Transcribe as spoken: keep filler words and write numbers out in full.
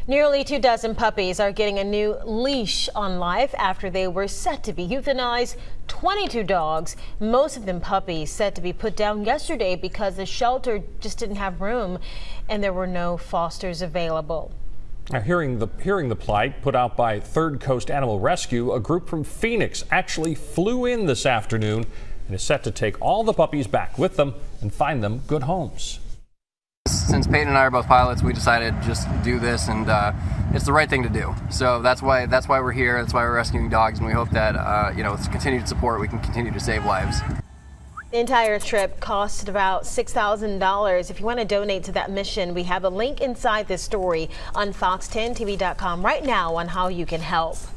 Nearly two dozen puppies are getting a new leash on life after they were set to be euthanized. twenty-two dogs, most of them puppies, set to be put down yesterday because the shelter just didn't have room and there were no fosters available. Now, hearing the hearing the plight put out by Third Coast Animal Rescue, a group from Phoenix actually flew in this afternoon and is set to take all the puppies back with them and find them good homes. Since Peyton and I are both pilots, we decided to just do this, and uh, it's the right thing to do. So that's why that's why we're here. That's why we're rescuing dogs, and we hope that uh, you know, with continued support, we can continue to save lives. The entire trip cost about six thousand dollars. If you want to donate to that mission, we have a link inside this story on fox ten T V dot com right now on how you can help.